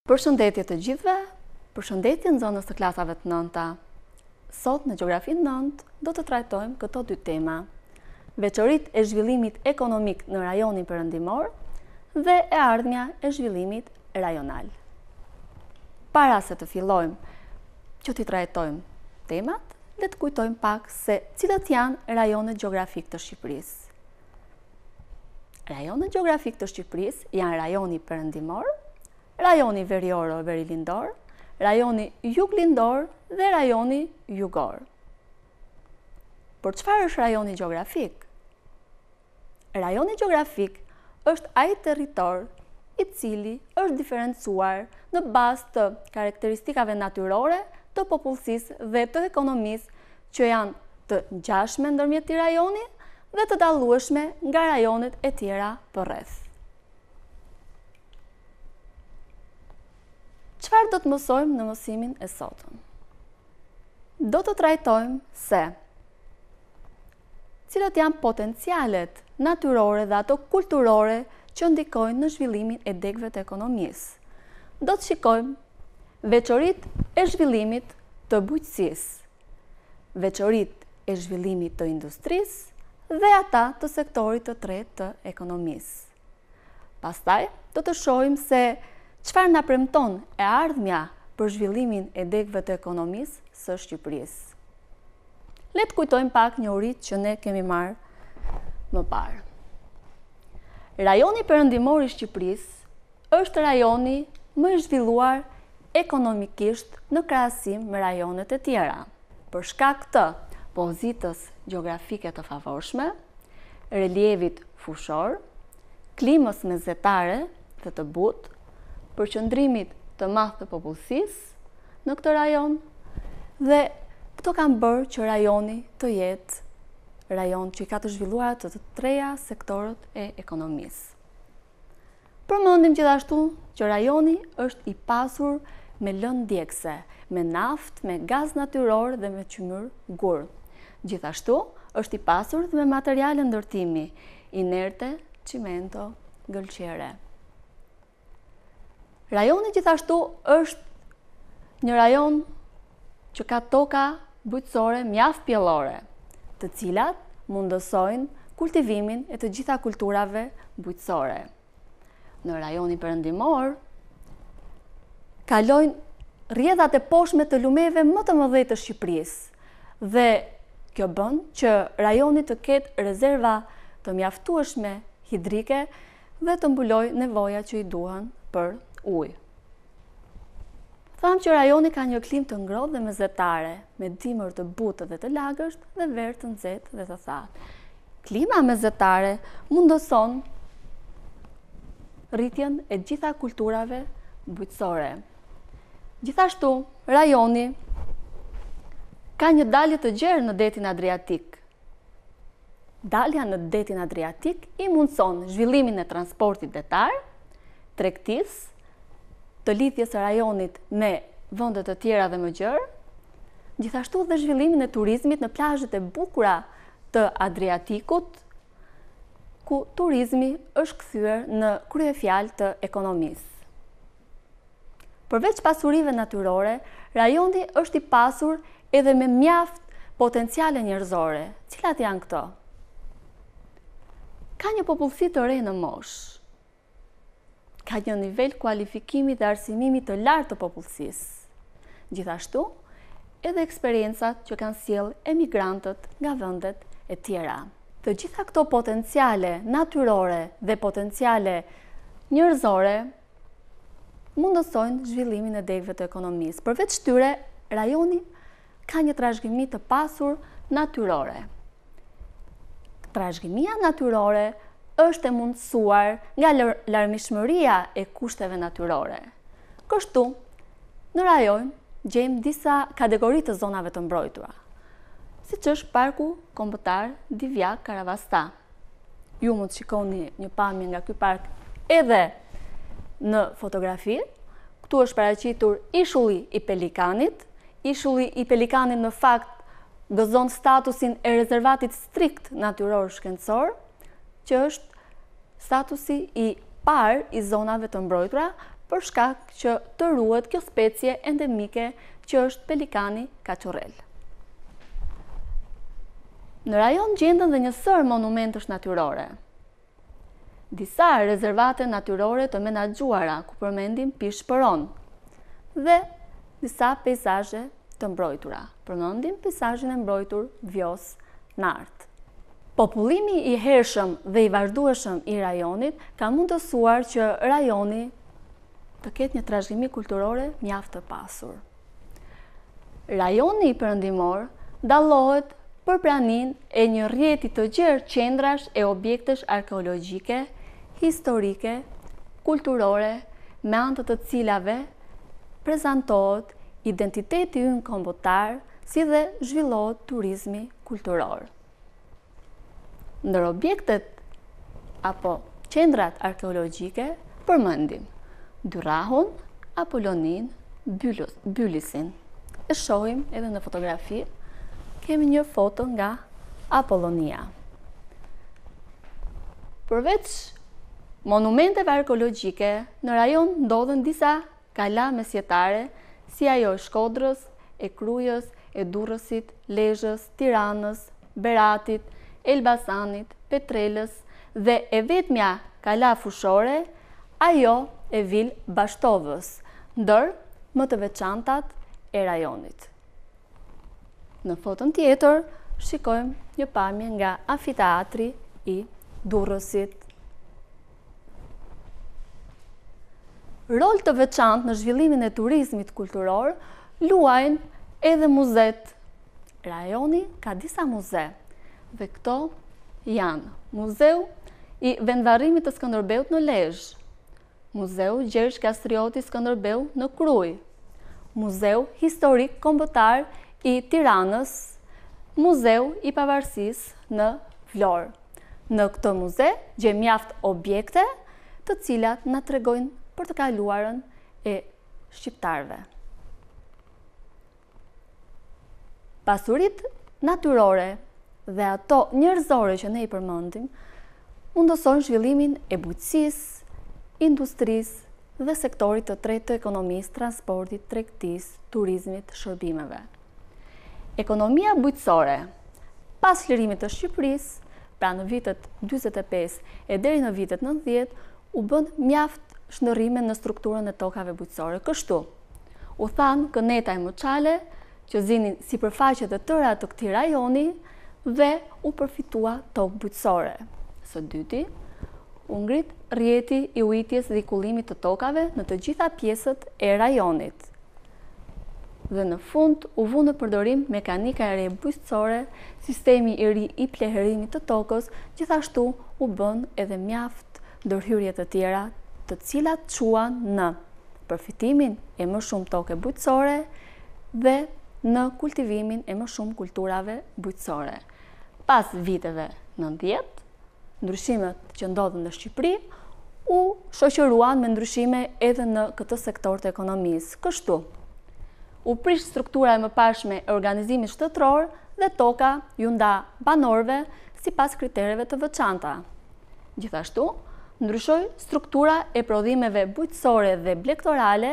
Përshëndetje të gjithëve, përshëndetje në zonës të klasave të nënta. Sot në Gjeografinë 9 do të trajtojmë këto dy tema: veçoritë e zhvillimit ekonomik në rajonin perëndimor dhe e ardhmja e zhvillimit rajonal. Para se të fillojmë që t'i trajtojmë temat, le të kujtojmë pak se cilët janë rajonet gjeografik të Shqipërisë. Rajonet gjeografik të Shqipërisë janë rajoni perëndimor, rajoni verior o verilindor, rajoni juglindor dhe rajoni jugor. Por çfarë është rajoni gjeografik? Rajoni gjeografik është ai territor i cili është diferencuar në bazë të karakteristikave natyrore të popullsisë dhe të ekonomisë që janë të ngjashme ndërmjet këtij rajoni dhe të dallueshme nga rajonet e tjera përreth. Çfarë do të mësojmë në mësimin e sotëm? Do të trajtojmë se cilat janë potencialet natyrore dhe ato kulturore që ndikojnë në zhvillimin e degëve të ekonomisë. Do të shikojmë veçoritë e zhvillimit të bujqësisë, veçoritë e zhvillimit të industrisë dhe ata të sektorit të tretë të ekonomisë. Pastaj do të shohim se çfarë na premton e ardhmja për zhvillimin e degëve të ekonomisë së Shqipërisë. Le të kujtojmë pak njohuritë që ne kemi marrë më parë. Rajoni perëndimor i Shqipërisë është rajoni më i zhvilluar ekonomikisht në krahasim me rajonet e tjera. Për shkak të pozitës gjeografike të favorshme, relievit fushor, klimës mezetare dhe të butë, përqendrimit të madh të popullsisë në këtë rajon dhe këto kanë bërë që rajoni të jetë rajon që i ka të zhvilluar të treja sektorët e ekonomisë. Përmendim gjithashtu që rajoni është i pasur me lëndë djegëse, me naftë, me gaz natyror dhe me qymyr gur. Gjithashtu është i pasur dhe me materiale ndërtimi, inerte, çimento, gëlqere. Rajoni gjithashtu është një rajon që ka toka bujqësore mjaft pjellore, të cilat mundësojnë kultivimin e të gjitha kulturave bujqësore. Në rajonin perëndimor kalojnë rrjedhat e poshtme të lumeve më të mëdhej të Shqipërisë dhe kjo bën që rajoni të ketë rezerva të mjaftueshme hidrike dhe të mbulojë nevojat që i duhen për ujë. Thamë që rajoni ka një klimë të ngrohtë dhe mezetare, me dimër të butë dhe të lagësht dhe verë të nxehtë dhe të thatë. Klima mezetare mundëson rritjen e gjitha kulturave bujqësore. Gjithashtu, rajoni ka një dalje të gjerë në detin Adriatik. Dalja në detin Adriatik i mundson zhvillimin e transportit detar, tregtisë, të lidhjes së rajonit me vende të tjera dhe më gjerë, gjithashtu dhe zhvillimin e turizmit në plazhet e bukura të Adriatikut, ku turizmi është kthyer në kryefjalë të ekonomisë. Përveç pasurive natyrore, rajoni është i pasur edhe me mjaft potenciale njerëzore. Cilat janë këto? Ka një popullsi të re në moshë. Ka një nivel kualifikimi dhe arsimimi të lartë të popullsisë. Gjithashtu, edhe eksperiencat që kanë sjellë emigrantët nga vendet e tjera. Të gjitha këto potenciale natyrore dhe potenciale njerëzore mundësojnë zhvillimin e degëve të ekonomisë. Përveç tyre, rajoni ka një trashëgimi të pasur natyrore. Trashëgimia natyrore është e mundësuar nga larmishmëria e kushteve natyrore. Kështu, në rajon gjejmë disa kategori të zonave të mbrojtura, siç është parku kombëtar Divjak Karavasta. Ju mund të shikoni një pamje nga ky park edhe në fotografi. Këtu është paraqitur ishulli i Pelikanit. Ishulli i Pelikanit në fakt gëzon statusin e rezervatit strikt natyror shkencor, që është statusi i parë i zonave të mbrojtura, për shkak që të ruhet kjo specie endemike që është pelikani kaçurrel. Në rajon gjenden dhe një sër monumentesh natyrore. Disa rezervate natyrore të menaxhuara ku përmendim Pishpëron dhe disa peizazhe të mbrojtura. Përmendim peizazhin e mbrojtur Vjos Nart. Popullimi i hershëm dhe i vazhdueshëm i rajonit ka mundësuar që rajoni të ketë një trashëgimi kulturore mjaft të pasur. Rajoni i perëndimor dallohet për praninë e një rrjeti të gjerë qendrash e objektesh arkeologjike, historike, kulturore, me anë të cilave prezantohet identiteti ynë kombëtar, si dhe zhvillohet turizmi kulturor. Ndër objektet apo qendrat arkeologjike përmendim Dyrrahun, Apollonin, Bylisin. E shohim edhe në fotografi, kemi një foto nga Apollonia. Përveç monumenteve arkeologjike, në rajon ndodhen disa kala mesjetare, si ajo e Shkodrës, e Krujës, e Durrësit, Lezhës, Tiranës, Beratit, Elbasanit, Petrelës dhe e vetmja kala fushore, ajo e Vil Bashtovës, ndër më të veçantat e rajonit. Në foton tjetër, shikojmë një pamje nga amfiteatri i Durrësit. Rol të veçantë në zhvillimin e turizmit kulturor luajnë edhe muzet. Rajoni ka disa muze, dhe këto janë Muzeu i Vendvarrimit të Skënderbeut në Lezhë, Muzeu Gjergj Kastrioti Skënderbeu në Krujë, Muzeu Historik Kombëtar i Tiranës, Muzeu i Pavarësisë në Vlorë. Në këtë muze gjejmë mjaft objekte të cilat na tregojnë për të kaluarën e shqiptarëve. Pasuritë natyrore dhe ato njerëzore që ne i përmendim mundësojnë zhvillimin e bujqësisë, industrisë dhe sektorit të tretë të ekonomisë, transportit, tregtisë, turizmit, shërbimeve. Ekonomia bujqësore, pas çlirimit të Shqipërisë, pra në vitet 45 e deri në vitet 90, u bën mjaft shndërrime në strukturën e tokave bujqësore. Kështu, u thanë këneta e Moçale, që zinin sipërfaqet e tëra të këtij rajoni dhe u përfitua tokë bujqësore. Së dyti, u ngrit rrjeti i ujitjes dhe i kullimit të tokave në të gjitha pjesët e rajonit. Dhe në fund u vu në përdorim mekanika e re bujqësore, sistemi i ri i pleherimit të tokës, gjithashtu u bën edhe mjaft ndërhyrje të tjera, të cilat çuan në përfitimin e më shumë toke bujqësore dhe në kultivimin e më shumë kulturave bujqësore. Pas viteve 90, ndryshimet që ndodhen në Shqipëri u shoqëruan me ndryshime edhe në këtë sektor të ekonomisë. Kështu, u prish struktura e mëparshme e organizimit shtetëror dhe toka ju nda banorëve sipas kritereve të veçanta. Gjithashtu, ndryshoi struktura e prodhimeve bujqësore dhe blegtorale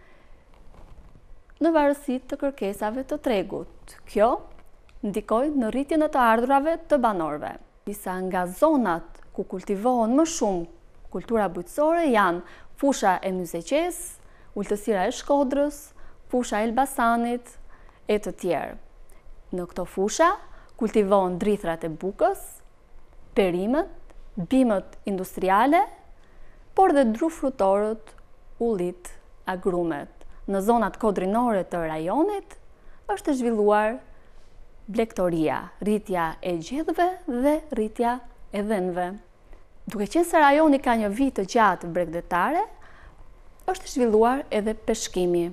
në varësi të kërkesave të tregut. Kjo ndikoi në rritjen e të ardhurave të banorëve. Disa nga zonat ku kultivohen më shumë kultura bujqësore janë fusha e Myzeqes, ultësira e Shkodrës, fusha e Elbasanit e të tjerë. Në këto fusha kultivohen drithrat e bukës, perimet, bimët industriale, por dhe drufrutorët, ullit, agrumet. Në zonat kodrinore të rajonit është zhvilluar blegtoria, rritja e gjedhve dhe rritja e dhenve. Duke qenë se rajoni ka një vit të gjatë bregdetare, është zhvilluar edhe peshkimi.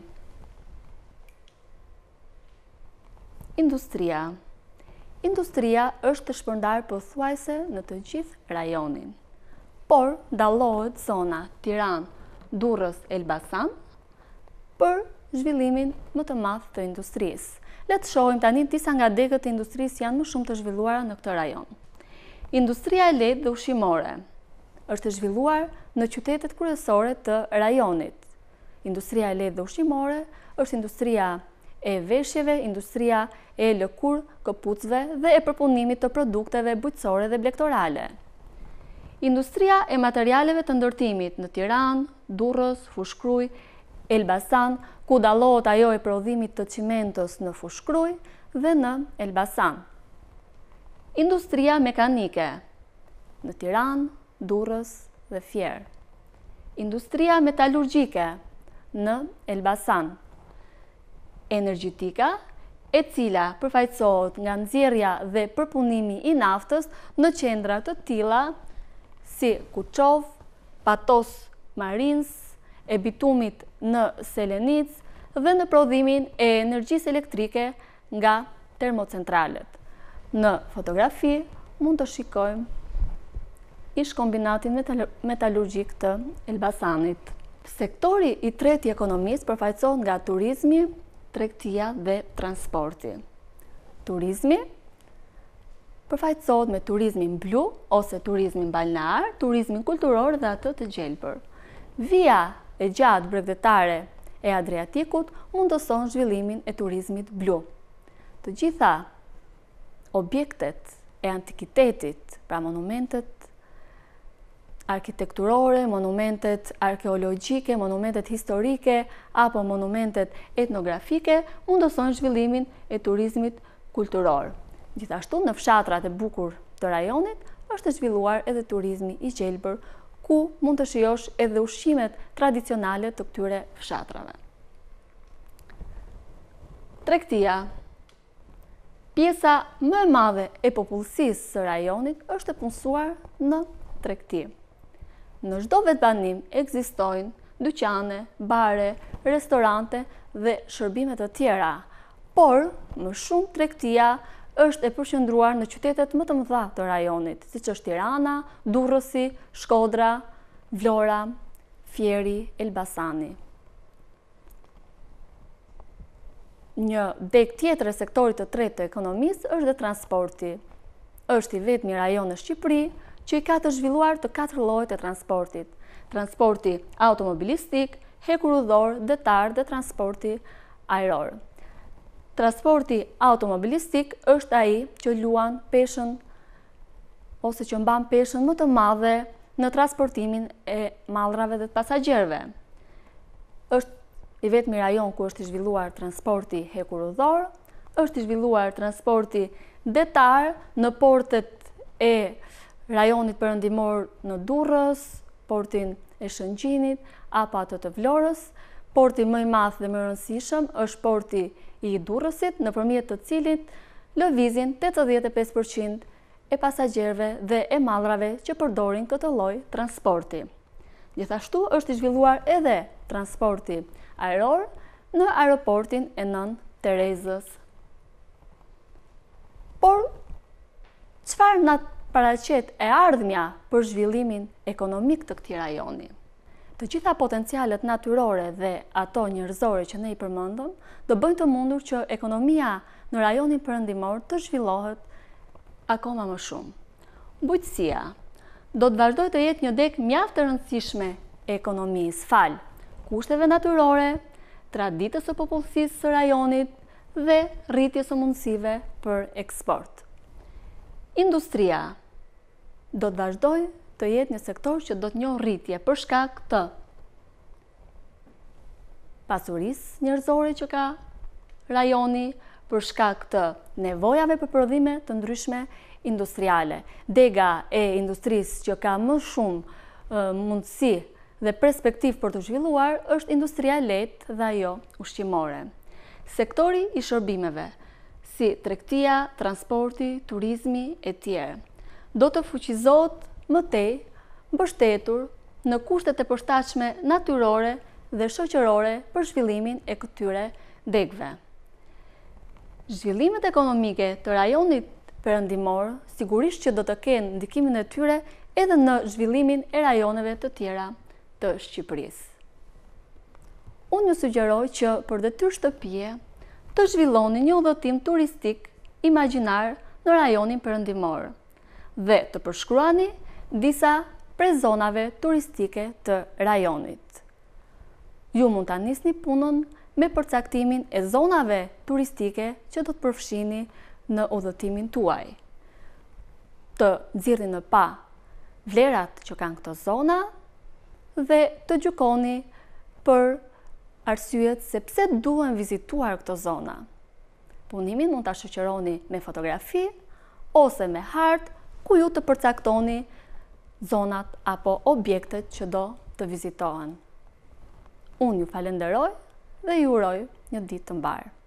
Industria. Industria është të shpërndarë pothuajse në të gjithë rajonin, por dallohet zona Tiranë, Durrës, Elbasan për zhvillimin më të madh të industrisë. Le të shohim tani disa nga degët e industrisë janë më shumë të zhvilluara në këtë rajon. Industria e lehtë dhe ushqimore është e zhvilluar në qytetet kryesore të rajonit. industria e lehtë dhe ushqimore, është industria e veshjeve, industria e lëkur, këpucëve dhe e përpunimit të produkteve bujqësore dhe blegtorale. Industria e materialeve të ndërtimit në Tiranë, Durrës, Fushkruj, Elbasan, ku dallohet ajo e prodhimit të cimentës në Fushkruj dhe në Elbasan. Industria mekanike në Tiranë, Durrës dhe Fier. Industria metalurgjike në Elbasan. Energjetika, e cila përfaqësohet nga nxjerrja dhe përpunimi i naftës në qendra të tilla si Kuçov, Patos Marins, e bitumit në Selenic dhe në prodhimin e energjisë elektrike nga termocentralet. Në fotografi mund të shikojmë ish-kombinatin metalurgjik të Elbasanit. Sektori i tretë i ekonomisë përfaqësohet nga turizmi, tregtia dhe transporti. Turizmi përfaqësohet me turizmin blu ose turizmin balnear, turizmin kulturor dhe atë të gjelbër. Vija e gjatë bregdetare e Adriatikut mundëson zhvillimin e turizmit blu. Të gjitha objektet e antikitetit, pra monumentet arkitekturore, monumentet arkeologjike, monumentet historike apo monumentet etnografike mundëson zhvillimin e turizmit kulturor. Gjithashtu në fshatrat e bukur të rajonit është zhvilluar edhe turizmi i gjelbër, ku mund të shijosh edhe ushqimet tradicionale të këtyre fshatrave. Tregtia. Pjesa më e madhe e popullsisë së rajonit është e punësuar në tregti. Në çdo vetbanim ekzistojnë dyqane, bare, restorante dhe shërbime të tjera, por më shumë tregtia është e përqendruar në qytetet më të mëdha të rajonit, siç është Tirana, Durrësi, Shkodra, Vlora, Fieri, Elbasani. Një deg tjetër e sektorit të tretë të ekonomisë është dhe transporti. Është i vetmi rajon në Shqipëri që i ka të zhvilluar të 4 llojet e transportit. Transporti automobilistik, hekurudhor, detar dhe transporti ajror. Transporti automobilistik është ai që luan peshën ose që mban peshën më të madhe në transportimin e mallrave dhe të pasagjerëve. Është i vetmi rajon ku është i zhvilluar transporti hekurudhor, është i zhvilluar transporti detar në portet e rajonit perëndimor në Durrës, portin e Shëngjinit apo atë të Vlorës. Porti më i madh dhe më i rëndësishëm është porti i Durrësit, nëpërmjet të cilit lëvizin 85% e pasagjerëve dhe e mallrave që përdorin këtë lloj transporti. Gjithashtu është i zhvilluar edhe transporti ajror në aeroportin e Nën Terezës. Por çfarë na paraqet e ardhmja për zhvillimin ekonomik të këtij rajoni? Të gjitha potencialet natyrore dhe ato njerëzore që ne i përmendëm do bëjnë të mundur që ekonomia në rajonin perëndimor të zhvillohet akoma më shumë. Bujqësia do të vazhdojë të jetë një deg mjaft e rëndësishme e ekonomisë, fal kushteve natyrore, traditës së popullsisë së rajonit dhe rritjes së mundësive për eksport. Industria do të vazhdojë të jetë një sektor që do të njohë rritje për shkak të pasurisë njerëzore që ka rajoni, për shkak të nevojave për prodhime të ndryshme industriale. Dega e industrisë që ka më shumë mundësi dhe perspektiv për të zhvilluar është industria e lehtë dhe ajo ushqimore. Sektori i shërbimeve, si tregtia, transporti, turizmi e tjerë, do të fuqizohet më tej mbështetur në kushtet e përshtatshme natyrore dhe shoqërore për zhvillimin e këtyre degëve. Zhvillimet ekonomike të rajonit perëndimor sigurisht që do të kenë ndikimin e tyre edhe në zhvillimin e rajoneve të tjera të Shqipërisë. Unë ju sugjeroj që për detyrë shtëpie të zhvilloni një udhëtim turistik imagjinar në rajonin perëndimor dhe të përshkruani disa prej zonave turistike të rajonit. Ju mund ta nisni punën me përcaktimin e zonave turistike që do të përfshini në udhëtimin tuaj. Të nxirrni në pa vlerat që kanë këto zona dhe të gjykoni për arsyet se pse duhen vizituar këto zona. Punimin mund ta shoqëroni me fotografi ose me hartë ku ju të përcaktoni zonat apo objektet që do të vizitohen. Unë ju falenderoj dhe ju uroj një ditë të mbarë.